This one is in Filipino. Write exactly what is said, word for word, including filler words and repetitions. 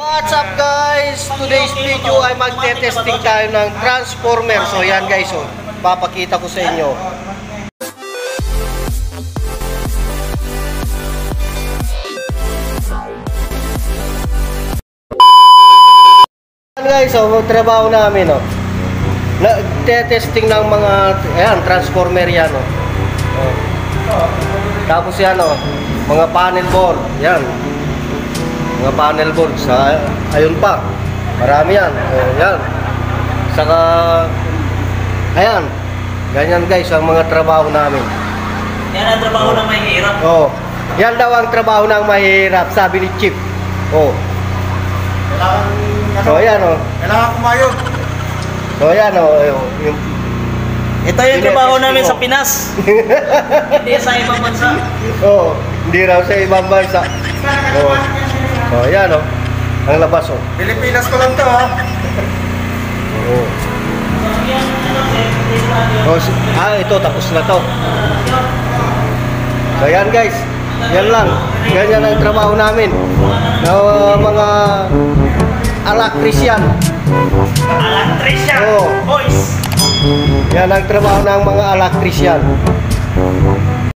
What's up guys? Today's video ay magte-testing tayo ng transformer. So yan guys, oh, papakita ko sa inyo. Yan guys, oh, trabaho namin, oh. Nagte-testing ng mga ayan, transformer yan, oh. Oh. Tapos yan, oh, mga panel board, yan. Mga panel board sa ayun pa. Marami yan. Ayan. Saka ayan. Ganyan guys ang mga trabaho namin. Yan ang trabaho oh. ng mahirap. Oh. Yan daw ang trabaho ng mahirap, sabi ni Chief. Oh. Kailangan ano? So ayan oh. Kailangan kumayo. So ayan oh, yung ito yung trabaho namin sa Pinas. Hindi sa ibang bansa. Oh, hindi raw sa ibang bansa. Oh. Oh, yan oh. Ang labas oh. Pilipinas ko lang to ha. Oh. Oh, ah, ito tapos na to. So yan guys. Yan lang. Ganyan ang trabaho namin. Na uh, mga electrician. Electrician. Oh. Boys. Yan ang trabaho ng mga electrician.